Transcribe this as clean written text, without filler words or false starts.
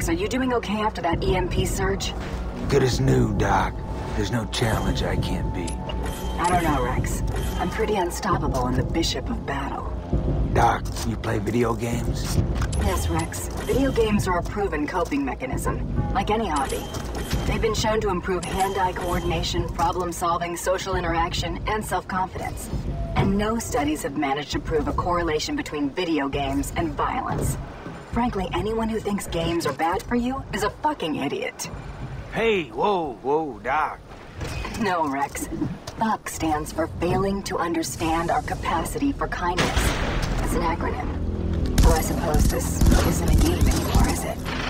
are you doing okay after that EMP surge? Good as new, Doc. There's no challenge I can't beat. I don't know, Rex. I'm pretty unstoppable in the Bishop of Battle. Doc, you play video games? Yes, Rex. Video games are a proven coping mechanism, like any hobby. They've been shown to improve hand-eye coordination, problem-solving, social interaction, and self-confidence. And no studies have managed to prove a correlation between video games and violence. Frankly, anyone who thinks games are bad for you is a fucking idiot. Hey, whoa, Doc. No, Rex. FUCK stands for Failing to Understand Our Capacity for Kindness. It's an acronym. So I suppose this isn't a game anymore, is it?